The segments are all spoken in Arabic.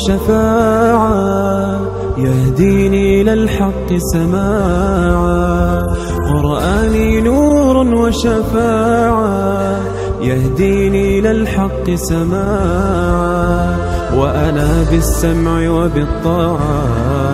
وشفاعة يهديني إلى الحق سماعا. قرآني نور وشفاعة يهديني إلى الحق سماعا. وأنا بالسمع وبالطاعة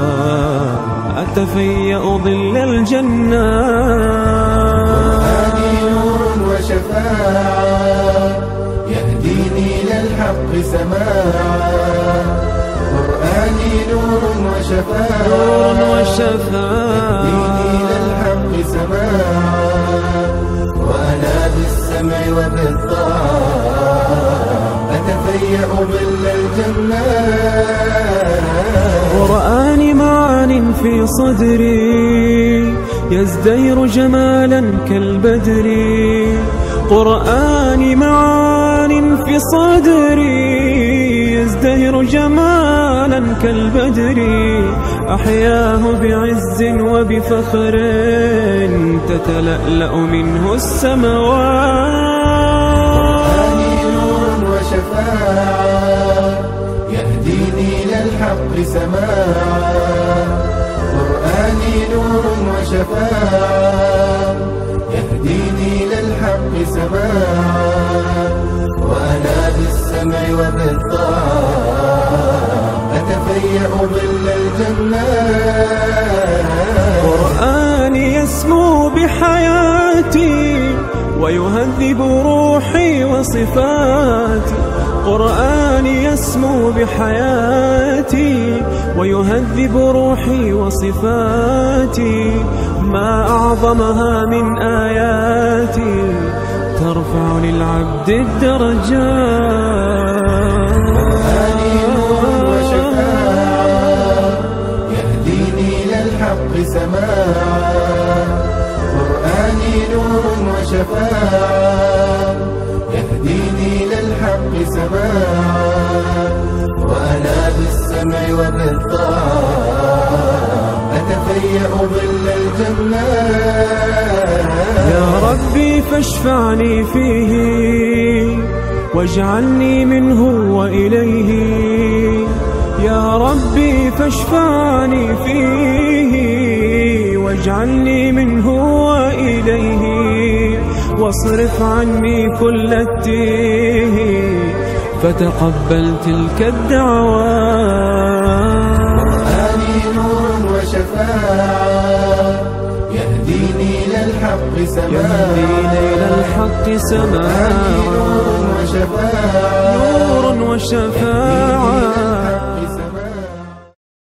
أتفيأ ظل الجنة. قرآني نور وشفاعة يهديني إلى الحق سماعا. قرآني نور وشفاعة يهديني إلى الحق سماعا. وأنا بالسمع وبالطاعة أتفيأ ظل الجنة. قرآني معان في صدري يزدهر جمالا كالبدر. قرآني معان في صدري يزدهر جمالا كالبدر. أحياه بعز وبفخر تتلألأ منه السماوات. قرآني نور وشفاعة يهديني إلى الحق سماعا. قرآني نور وشفاعة يهديني إلى الحق سماعا. وأنا بالسمع وبالطاعة أتفيأ ظل الجنة. قرآني يسمو بحياتي ويهذب روحي وصفاتي. قرآني يسمو بحياتي ويهذب روحي وصفاتي. ما أعظمها من آياتي ترفع للعبد الدرجات. قرآني نور وشفاعة يهديني إلى الحق سماعا. قرآني نور وشفاعة يهديني إلى الحق سماعا. وأنا بالسمع وبالطاعة أتفيأ ظل الجنة. يا ربي فاشفعني فيه واجعلني منه وإليه. يا ربي فاشفعني فيه واجعلني منه وإليه. واصرف عني كل التيه فتقبل تلك الدعوات. قرآني نور وشفاعة يهديني إلى الحق سماعا. نور وشفاعة يهديني إلى الحق سماعا.